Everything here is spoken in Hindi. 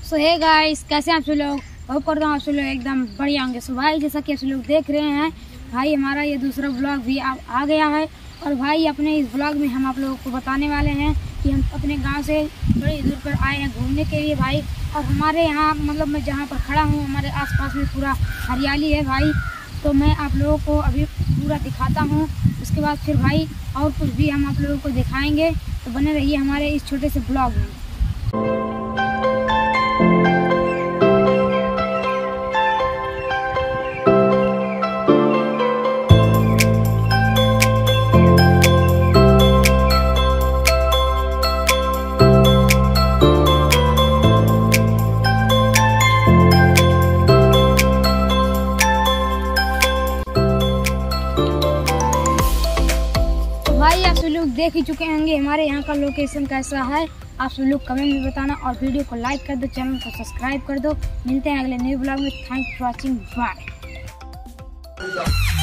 सो हे गाइस, कैसे आप सब लोग? होप करता हूँ आप सब लोग एकदम बढ़िया होंगे। सो भाई, जैसा कि आप सब लोग देख रहे हैं भाई, हमारा ये दूसरा ब्लॉग भी आ गया है। और भाई, अपने इस ब्लॉग में हम आप लोगों को बताने वाले हैं कि हम अपने गांव से थोड़ी दूर पर आए हैं घूमने के लिए भाई। और हमारे यहाँ मतलब मैं जहाँ पर खड़ा हूँ, हमारे आसपास में पूरा हरियाली है भाई। तो मैं आप लोगों को अभी पूरा दिखाता हूँ, उसके बाद फिर भाई और कुछ भी हम आप लोगों को दिखाएंगे। तो बने रहिए हमारे इस छोटे से ब्लॉग में। भाई, आप सब लोग देख ही चुके होंगे हमारे यहाँ का लोकेशन कैसा है। आप सब लोग कमेंट में बताना और वीडियो को लाइक कर दो, चैनल को सब्सक्राइब कर दो। मिलते हैं अगले न्यू ब्लॉग में। Thank you for watching. Bye.